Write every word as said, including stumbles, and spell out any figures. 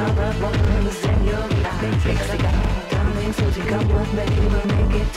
another one, senorita. Come with me, we'll make it